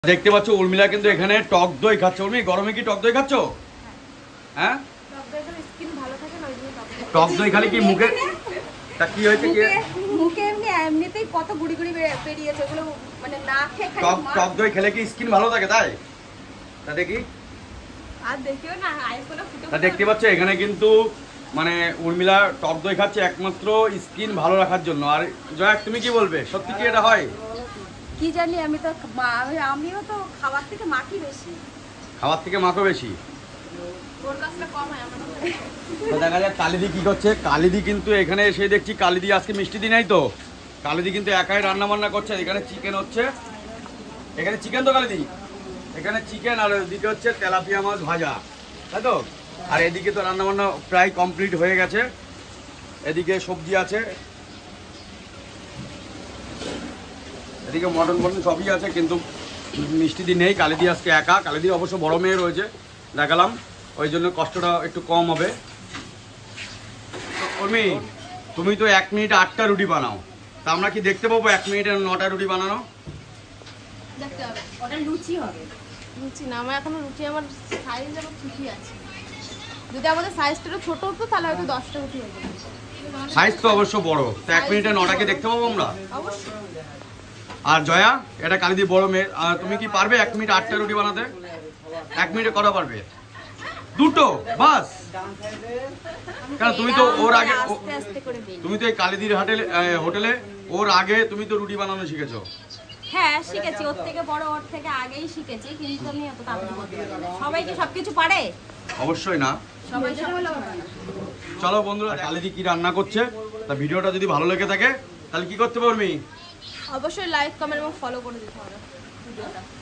দেখতে পাচ্ছ উর্মিলা কিন্তু এখানে টক দই খাচ্ছে। উর্মি, গরমে কি টক দই খাচ্ছ? হ্যাঁ, টক দই খালি কি মুখে তা কি হয়েছে কি মুখে এমনিতেই কত গুড়ি গুড়ি বেরিয়েছে, ওগুলো মানে না খেয়ে খাই। টক দই খেলে কি স্কিন ভালো থাকে তাই? তা দেখি, আর দেখিও না আইফোনে ফুটে তা দেখতে পাচ্ছ এখানে কিন্তু মানে উর্মিলা টক দই খাচ্ছে একমাত্র স্কিন ভালো রাখার জন্য। আর জয়া, তুমি কি বলবে, সত্যি কি এটা হয়? কি জানি, আমিও তো খাবার থেকে মাখি বেশি। খাবার থেকে মাখো বেশি? ওর কাছটা কম হয় আমার। তো দেখা যাক কালিদি কি করছে। কালিদি কিন্তু এখানে এসে দেখছি কালিদি আজকে মিষ্টি দিন নাই তো, কালিদি কিন্তু একাই রান্না বান্না করছে। এখানে চিকেন হচ্ছে, এখানে চিকেন তো কালিদি, এখানে চিকেন আর ওইদিকে হচ্ছে তেলাপিয়া মাছ ভাজা, তাই তো? আর এদিকে তো রান্না বান্না প্রায় কমপ্লিট হয়ে গেছে। এদিকে সবজি আছে, এদিকে মটন সবই আছে, কিন্তু মিষ্টি দিন নেই। কালিদি আজকে একা। কালিদির অবশ্য বড় মেয়ে রয়েছে, দেখালাম, ওই জন্য কষ্টটা একটু কম হবে। উর্মি, তুমি তো 1 মিনিটে 8টা রুটি বানাও, তা আমরা কি দেখতে পাবো 1 মিনিটে 9টা রুটি বানানো? দেখতে হবে, ওটা লুচি হবে। লুচি না, আমার এখনো রুটি, আমার সাইজ আবার ঠিকই আছে। যদি আমাদের সাইজটা ছোট হতো তাহলে হয়তো 10টা রুটি হয়ে যেত। সাইজ তো অবশ্য বড়, তো 1 মিনিটে 9টাকে দেখতে পাবো আমরা অবশ্যই। আর জয়া, এটা কালিদি বড় মেয়ে, আর তুমি কি পারবে 1 মিনিটে 8টা রুটি বানাতে? 1 মিনিটে কটা পারবে? 2টো বাস? কেন, তুমি তো ওর আগে, তুমি তো এই কালিদির হোটেলে ওর আগে তুমি তো রুটি বানানো শিখেছো। হ্যাঁ শিখেছি, ওর থেকে বড়, ওর থেকে আগেই শিখেছি, কিন্তু আমি এত তাড়াতাড়ি করতে পারি না। সবাই কি সবকিছু পারে? অবশ্যই না। সবাই সবকিছু পারে না। চলো বন্ধুরা, কালিদি কি রান্না করছে, তা ভিডিওটা যদি ভালো লেগে থাকে তাহলে কি করতে পারবি? অবশ্যই লাইক, কমেন্ট এবং ফলো করে দিতে হবে ভিডিওটা।